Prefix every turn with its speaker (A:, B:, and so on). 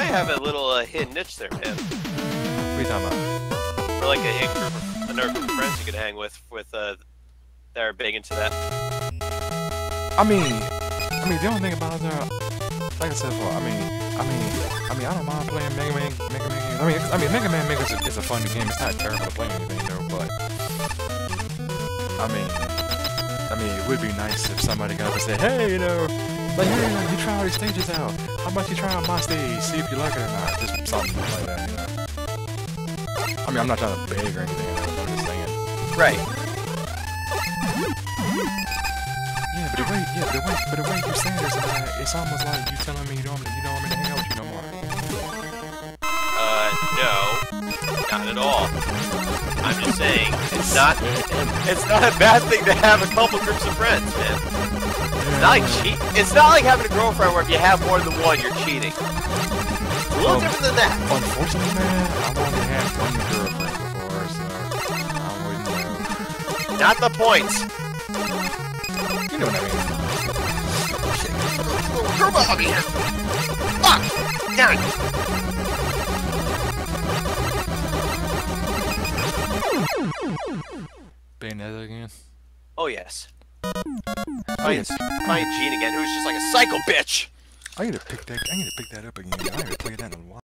A: have a little hidden niche there, man.
B: What are you talking about?
A: Or like a hidden group, another group of friends you could hang with that are big into that.
B: I mean, the only thing about it, like I said before, I don't mind playing Mega Man. Mega Man is a fun game. It's not terrible to play anything though, but I mean, it would be nice if somebody got up and said, hey, you know, like, hey, you try all these stages out. How about you try out my stage? See if you like it or not. Just something like that, you know. I mean, I'm not trying to beg or anything. I'm just saying.
A: Right.
B: Yeah, but the way you're saying this, it's almost like you telling me you don't want me to hang out with you no more.
A: No, not at all. I'm just saying it's not a bad thing to have a couple groups of friends, man. It's not like it's not like having a girlfriend where if you have more than one, you're cheating. It's a little different than that.
B: Unfortunately, man, I've only had one girlfriend before, so I wouldn't know.
A: Not the point.
B: You know what I mean.
A: Girl behind me here. Fuck! Damn it!
B: Bayonetta again?
A: Oh yes. Find Gene again, who's just like a psycho bitch.
B: I need to pick that up again. I need to play that in a while.